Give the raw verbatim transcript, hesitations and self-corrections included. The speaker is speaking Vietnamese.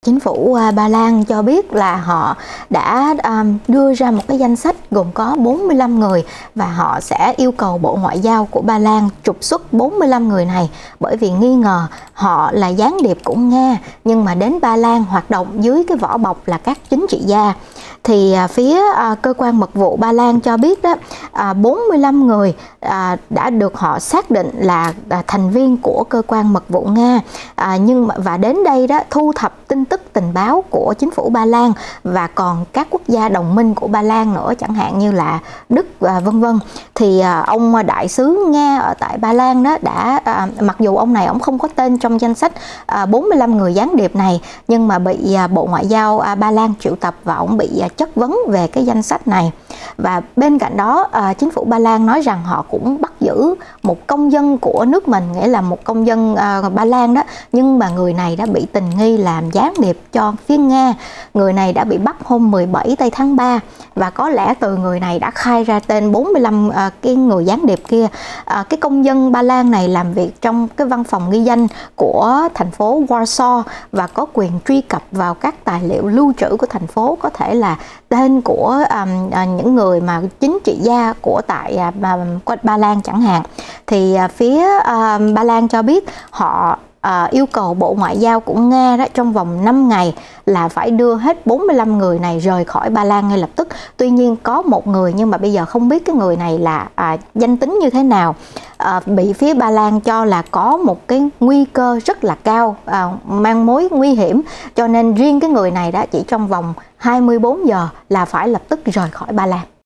Chính phủ à, Ba Lan cho biết là họ đã à, đưa ra một cái danh sách gồm có bốn mươi lăm người và họ sẽ yêu cầu Bộ Ngoại giao của Ba Lan trục xuất bốn mươi lăm người này bởi vì nghi ngờ họ là gián điệp của Nga nhưng mà đến Ba Lan hoạt động dưới cái vỏ bọc là các chính trị gia. Thì à, phía à, cơ quan mật vụ Ba Lan cho biết đó à, bốn mươi lăm người à, đã được họ xác định là à, thành viên của cơ quan mật vụ Nga à, nhưng mà, và đến đây đó thu thập tin tức tình báo của chính phủ Ba Lan và còn các quốc gia đồng minh của Ba Lan nữa, chẳng hạn như là Đức và vân vân. Thì à, ông đại sứ Nga ở tại Ba Lan đó đã à, mặc dù ông này ông không có tên trong danh sách à, bốn mươi lăm người gián điệp này nhưng mà bị à, Bộ Ngoại giao à, Ba Lan triệu tập và ông bị à, chất vấn về cái danh sách này. Và bên cạnh đó à, chính phủ Ba Lan nói rằng họ cũng bắt giữ một công dân của nước mình, nghĩa là một công dân à, Ba Lan đó, nhưng mà người này đã bị tình nghi làm gián điệp cho phía Nga. Người này đã bị bắt hôm mười bảy tây tháng ba và có lẽ từ người này đã khai ra tên bốn mươi lăm à, cái người gián điệp kia. À, cái công dân Ba Lan này làm việc trong cái văn phòng ghi danh của thành phố Warsaw và có quyền truy cập vào các tài liệu lưu trữ của thành phố, có thể là tên của um, à, những người mà chính trị gia của tại à, Ba Lan chẳng hạn. Thì à, phía à, Ba Lan cho biết họ à, yêu cầu Bộ Ngoại giao của Nga đó trong vòng năm ngày là phải đưa hết bốn mươi lăm người này rời khỏi Ba Lan ngay lập tức. Tuy nhiên có một người nhưng mà bây giờ không biết cái người này là à, danh tính như thế nào, à, bị phía Ba Lan cho là có một cái nguy cơ rất là cao, à, mang mối nguy hiểm, cho nên riêng cái người này đó chỉ trong vòng hai mươi bốn giờ là phải lập tức rời khỏi Ba Lan.